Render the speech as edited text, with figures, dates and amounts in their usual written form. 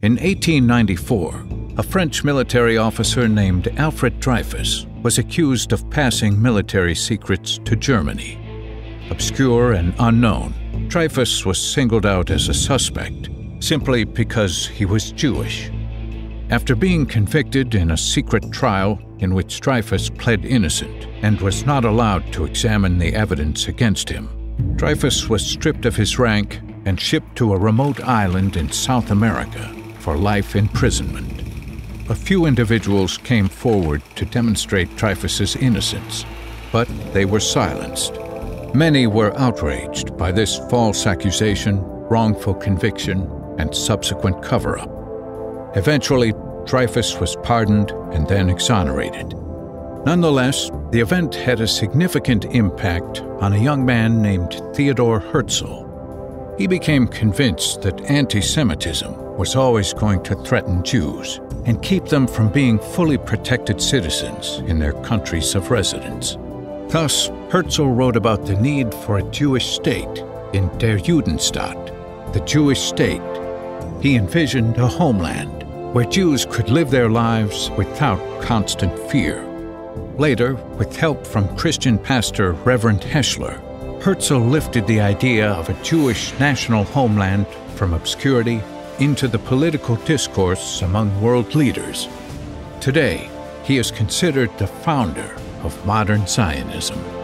In 1894, a French military officer named Alfred Dreyfus was accused of passing military secrets to Germany. Obscure and unknown, Dreyfus was singled out as a suspect simply because he was Jewish. After being convicted in a secret trial in which Dreyfus pled innocent and was not allowed to examine the evidence against him, Dreyfus was stripped of his rank and shipped to a remote island in South America for life imprisonment. A few individuals came forward to demonstrate Dreyfus's innocence, but they were silenced. Many were outraged by this false accusation, wrongful conviction, and subsequent cover-up. Eventually, Dreyfus was pardoned and then exonerated. Nonetheless, the event had a significant impact on a young man named Theodor Herzl. He became convinced that anti-Semitism was always going to threaten Jews and keep them from being fully protected citizens in their countries of residence. Thus, Herzl wrote about the need for a Jewish state in Der Judenstaat, the Jewish state. He envisioned a homeland where Jews could live their lives without constant fear. Later, with help from Christian pastor Reverend Heschler, Herzl lifted the idea of a Jewish national homeland from obscurity into the political discourse among world leaders. Today, he is considered the founder of modern Zionism.